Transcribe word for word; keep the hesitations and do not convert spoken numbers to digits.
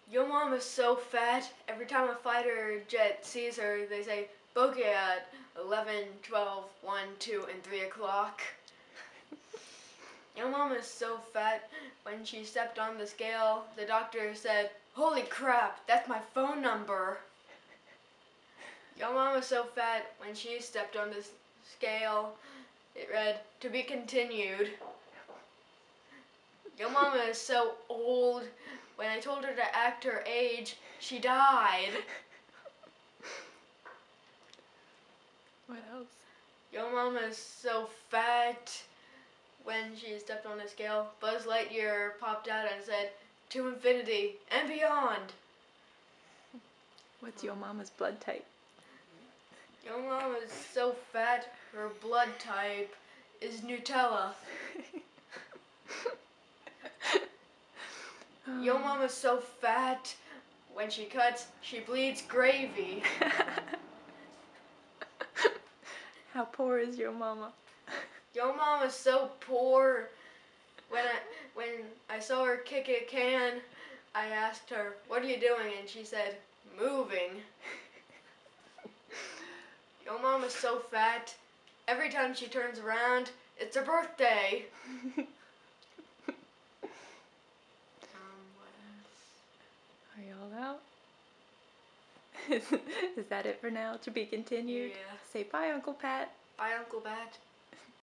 Your mom is so fat. Every time a fighter jet sees her, they say, bogey at eleven, twelve, one, two, and three o'clock. Your mom is so fat. When she stepped on the scale, the doctor said, holy crap, that's my phone number. Your mom is so fat. When she stepped on the scale, it read, to be continued. Your mama is so old. When I told her to act her age, she died. What else? Your mama is so fat. When she stepped on the scale, Buzz Lightyear popped out and said, to infinity and beyond. What's your mama's blood type? Your mama is so fat, her blood type is Nutella. Your mama's so fat, when she cuts, she bleeds gravy. How poor is your mama? Your mama's so poor. When I when I saw her kick a can, I asked her, what are you doing? And she said, moving. Your mama's so fat. Every time she turns around, it's her birthday. um, what else? Are you all out? Is that it for now? To be continued? Yeah. Say bye, Uncle Pat. Bye, Uncle Pat.